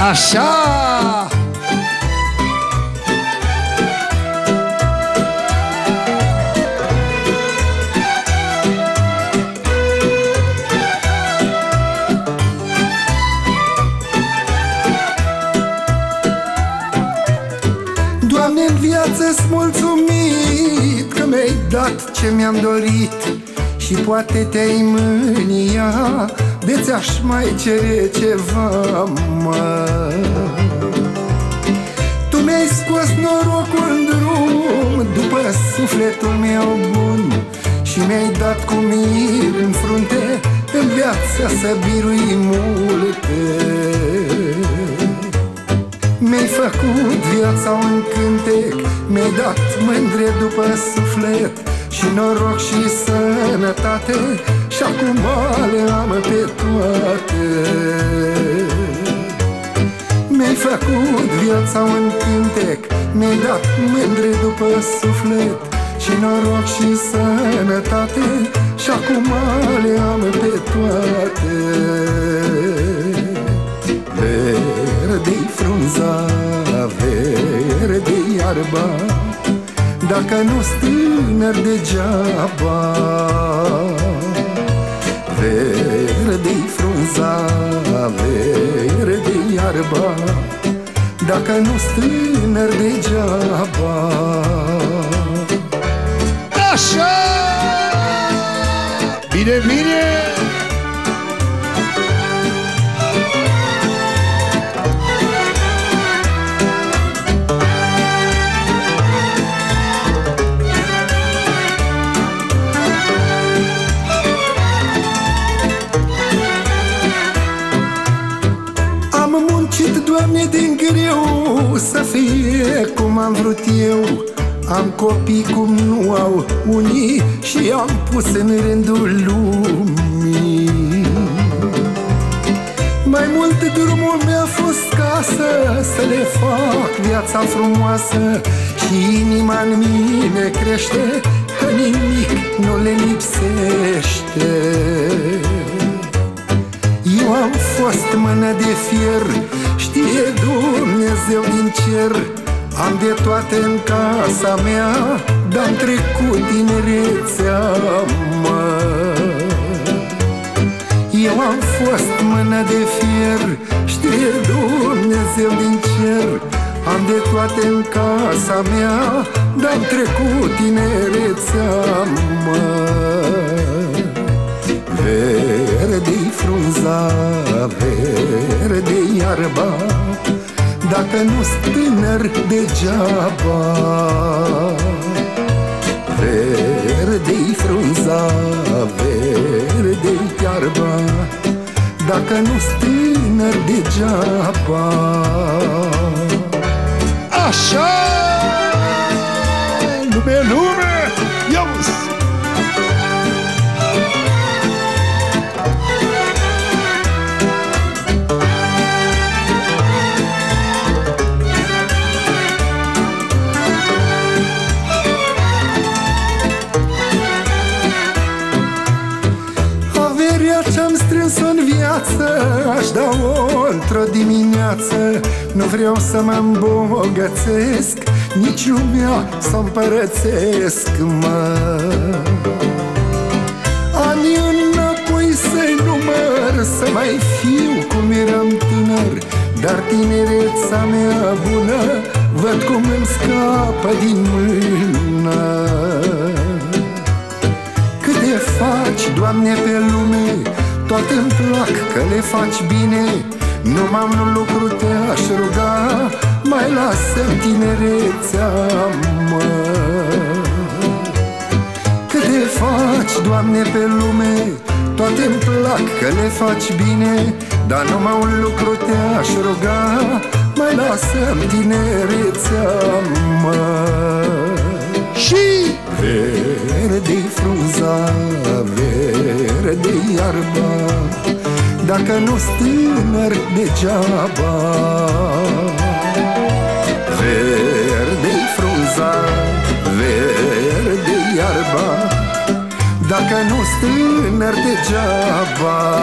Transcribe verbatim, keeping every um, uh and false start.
Așa! Doamne, în viață-s mulțumit că mi-ai dat ce mi-am dorit și poate te-ai mânia de ți-aș mai cere ceva, mă. Tu mi-ai scos norocul în drum după sufletul meu bun și mi-ai dat cu mir în frunte în viața să birui multe. Mi-ai făcut viața un cântec, mi-ai dat mândre după suflet și noroc și sănătate și acum le am pe toate. Mi-ai făcut viața un cântec, mi-ai dat mândre după suflet și noroc și sănătate și acum le am pe toate. Verde-i frunza, verde-i iarba, dacă nu-s tânăr degeaba. Verde-i frunza, verde-i iarba, dacă nu-s tânăr degeaba. Așa! Bine, bine! Doamne, din greu să fie cum am vrut eu. Am copii cum nu au unii și am pus în rândul lumii. Mai mult drumul mi-a fost casă să le fac viața frumoasă și inima în mine crește că nimic nu le lipsește. Eu am fost mână de fier, știe Dumnezeu din cer. Am de toate în casa mea, dar-am trecut tinerețea, mă. Eu am fost mână de fier, știe Dumnezeu din cer. Am de toate în casa mea, dar-am trecut tinerețea, mă. Verde-i frunza, verde-i iarba, dacă nu-s tânăr degeaba. Verde-i frunza, verde-i iarba, dacă nu-s tânăr degeaba. Așa! Lume, lume! Iau-s! Ce-am strâns-o în viață aș da-o într-o dimineață. Nu vreau să mă îmbogățesc, nici lumea să împărățesc, mă. Anii înapoi să-i număr, să mai fiu cum eram tânăr, dar tinereța mea bună văd cum îmi scapă din mână. Câte faci, Doamne, pe lume, toate-mi plac că le faci bine. Numai un lucru te-aș ruga, mai lasă-mi tinerețea, mă. Câte faci, Doamne, pe lume, toate-mi plac că le faci bine, dar numai un lucru te-aș ruga, mai lasă-mi tinerețea, mă. Și verde-i frunza, verde-i iarba, dacă nu-s tânăr degeaba. Verde-i frunza, verde-i iarba, dacă nu-s tânăr degeaba.